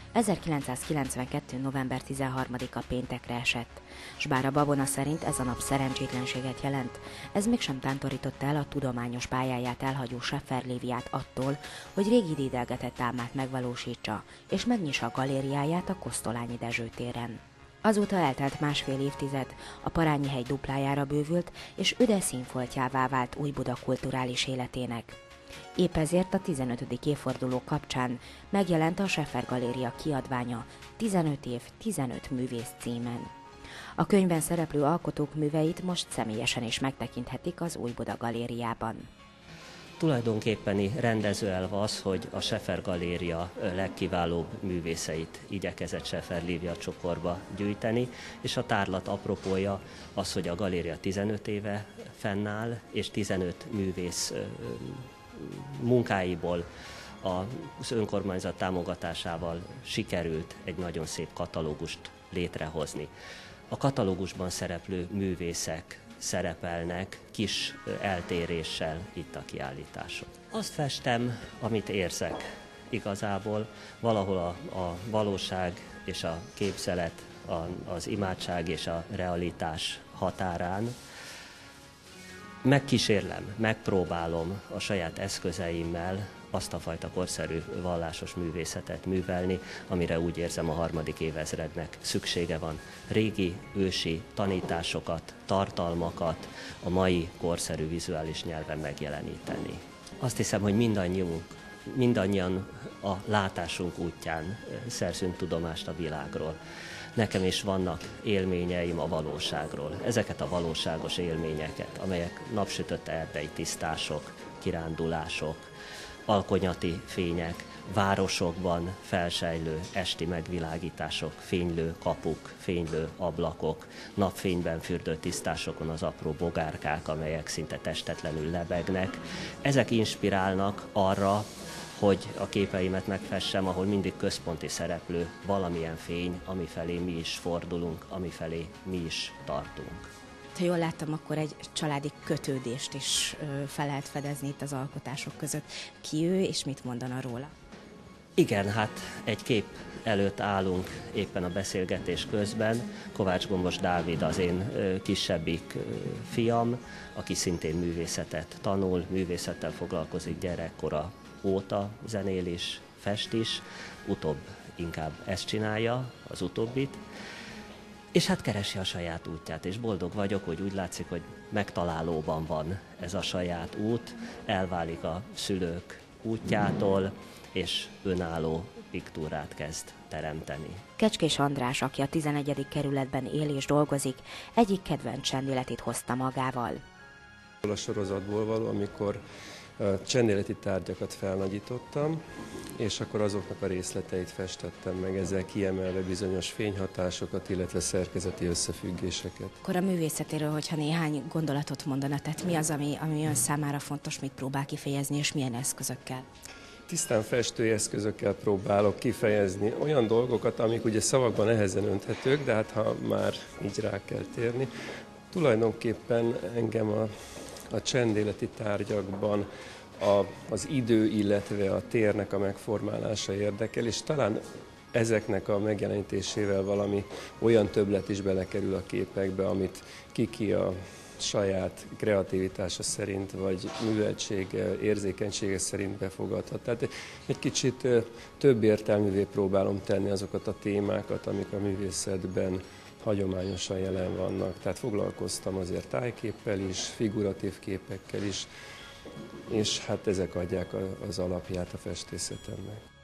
1992. november 13-a péntekre esett, s bár a babona szerint ez a nap szerencsétlenséget jelent, ez mégsem tántorította el a tudományos pályáját elhagyó Scheffer Léviát attól, hogy régi dédelgetett álmát megvalósítsa, és megnyissa a galériáját a Kosztolányi Dezső téren. Azóta eltelt másfél évtized, a Parányihegy duplájára bővült, és üde színfoltjává vált Újbuda kulturális életének. Épp ezért a 15. évforduló kapcsán megjelent a Scheffer Galéria kiadványa 15 év, 15 művész címen. A könyvben szereplő alkotók műveit most személyesen is megtekinthetik az Újbuda Galériában. Tulajdonképpeni rendezőelv az, hogy a Scheffer Galéria legkiválóbb művészeit igyekezett Scheffer Lívia csokorba gyűjteni, és a tárlat apropója az, hogy a galéria 15 éve fennáll, és 15 művész munkáiból az önkormányzat támogatásával sikerült egy nagyon szép katalógust létrehozni. A katalógusban szereplő művészek szerepelnek kis eltéréssel itt a kiállításon. Azt festem, amit érzek igazából, valahol a valóság és a képzelet, az imádság és a realitás határán. Megkísérlem, megpróbálom a saját eszközeimmel azt a fajta korszerű vallásos művészetet művelni, amire úgy érzem a harmadik évezrednek szüksége van. Régi, ősi tanításokat, tartalmakat a mai korszerű vizuális nyelven megjeleníteni. Azt hiszem, hogy mindannyian a látásunk útján szerzünk tudomást a világról. Nekem is vannak élményeim a valóságról. Ezeket a valóságos élményeket, amelyek napsütött erdei tisztások, kirándulások, alkonyati fények, városokban felsejlő esti megvilágítások, fénylő kapuk, fénylő ablakok, napfényben fürdő tisztásokon az apró bogárkák, amelyek szinte testetlenül lebegnek. Ezek inspirálnak arra, hogy a képeimet megfessem, ahol mindig központi szereplő valamilyen fény, amifelé mi is fordulunk, amifelé mi is tartunk. Ha jól láttam, akkor egy családi kötődést is fel lehet fedezni itt az alkotások között. Ki ő, és mit mondana róla? Igen, hát egy kép előtt állunk éppen a beszélgetés közben. Kovács Gombos Dávid az én kisebbik fiam, aki szintén művészetet tanul, művészettel foglalkozik gyerekkora óta, zenél is, fest is, utóbb inkább ezt csinálja, az utóbbit, és hát keresi a saját útját, és boldog vagyok, hogy úgy látszik, hogy megtalálóban van ez a saját út, elválik a szülők útjától, és önálló piktúrát kezd teremteni. Kecskés András, aki a 11. kerületben él és dolgozik, egyik kedvenc csendéletét hozta magával. A sorozatból való, amikor csendéleti tárgyakat felnagyítottam, és akkor azoknak a részleteit festettem meg, ezzel kiemelve bizonyos fényhatásokat, illetve szerkezeti összefüggéseket. Akkor a művészetéről, hogyha néhány gondolatot mondana, tehát mi az, ami ön számára fontos, mit próbál kifejezni, és milyen eszközökkel? Tisztán festői eszközökkel próbálok kifejezni olyan dolgokat, amik ugye szavakban nehezen önthetők, de hát ha már így rá kell térni. Tulajdonképpen engem a csendéleti tárgyakban az idő, illetve a térnek a megformálása érdekel, és talán ezeknek a megjelenítésével valami olyan többlet is belekerül a képekbe, amit ki a saját kreativitása szerint, vagy műveltsége, érzékenysége szerint befogadhat. Tehát egy kicsit több értelművé próbálom tenni azokat a témákat, amik a művészetben hagyományosan jelen vannak. Tehát foglalkoztam azért tájképpel is, figuratív képekkel is, és hát ezek adják az alapját a festészetemnek.